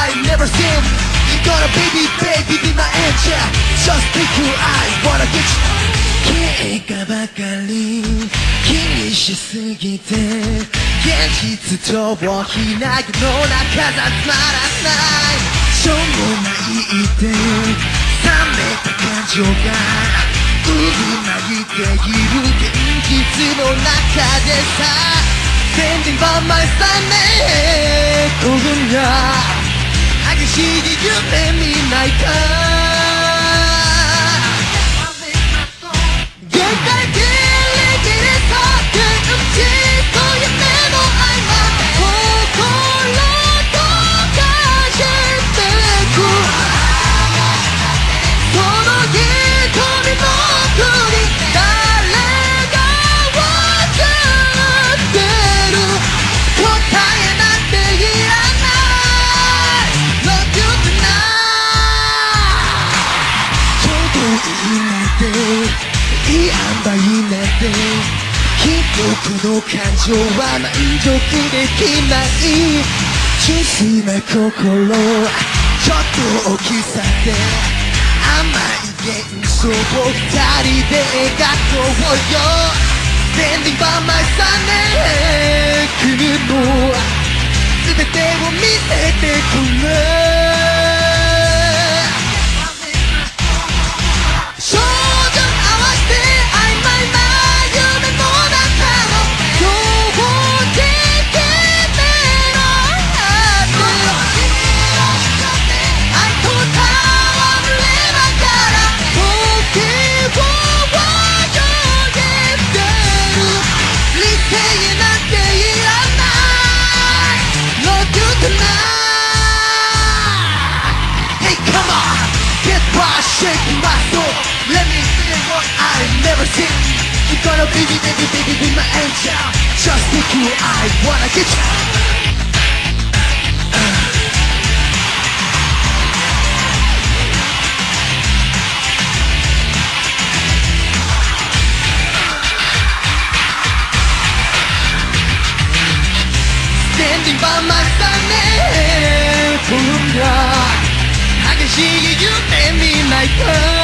I've never seen. You gonna baby, baby, be my angel. Just pick your eyes, wanna get you. 結果ばかり気にしすぎて現実逃避な世の中じゃつまらないしょうもないって冷めた感情が渦巻いている現実の中でさ Standing by my side ねこんな激しい夢見ないかいい塩梅になって僕の感情は満足できない純粋な心ちょっと大きさで甘い幻想を二人で描こうよ Standing by my side ね君も全てを見せてくれShaking my soul, let me feel what I've never seen. You gonna baby, baby, baby, be my angel. Just pick you, I wanna get you. Standing by my side, man, 激しい夢見ないか